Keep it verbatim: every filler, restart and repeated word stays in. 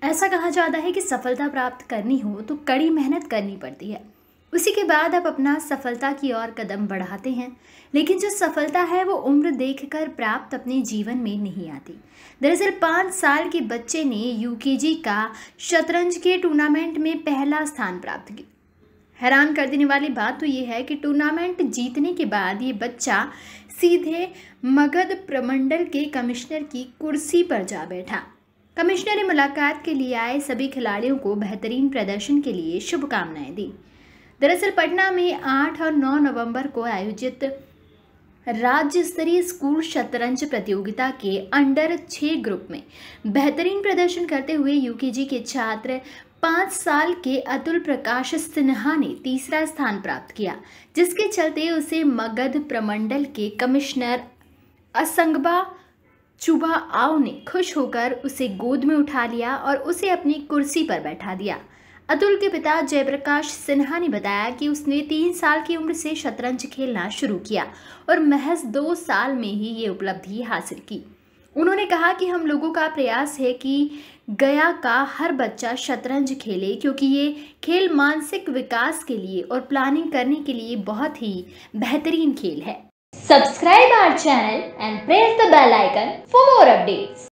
ऐसा कहा जाता है कि सफलता प्राप्त करनी हो तो कड़ी मेहनत करनी पड़ती है। उसी के बाद आप अपना सफलता की ओर कदम बढ़ाते हैं, लेकिन जो सफलता है वो उम्र देखकर प्राप्त अपने जीवन में नहीं आती। दरअसल पाँच साल के बच्चे ने यूकेजी का शतरंज के टूर्नामेंट में पहला स्थान प्राप्त किया। हैरान कर देने वाली बात तो ये है कि टूर्नामेंट जीतने के बाद ये बच्चा सीधे मगध प्रमंडल के कमिश्नर की कुर्सी पर जा बैठा। कमिश्नर ने मुलाकात के लिए आए सभी खिलाड़ियों को बेहतरीन प्रदर्शन के लिए शुभकामनाएं दी। दरअसल पटना में आठ और नौ नवंबर को आयोजित राज्य स्तरीय स्कूल शतरंज प्रतियोगिता के अंडर छः ग्रुप में बेहतरीन प्रदर्शन करते हुए यूकेजी के छात्र पाँच साल के अतुल प्रकाश सिन्हा ने तीसरा स्थान प्राप्त किया, जिसके चलते उसे मगध प्रमंडल के कमिश्नर असंगबा चुबा आओ ने खुश होकर उसे गोद में उठा लिया और उसे अपनी कुर्सी पर बैठा दिया। अतुल के पिता जयप्रकाश सिन्हा ने बताया कि उसने तीन साल की उम्र से शतरंज खेलना शुरू किया और महज दो साल में ही ये उपलब्धि हासिल की। उन्होंने कहा कि हम लोगों का प्रयास है कि गया का हर बच्चा शतरंज खेले, क्योंकि ये खेल मानसिक विकास के लिए और प्लानिंग करने के लिए बहुत ही बेहतरीन खेल है। Subscribe our channel and press the bell icon for more updates.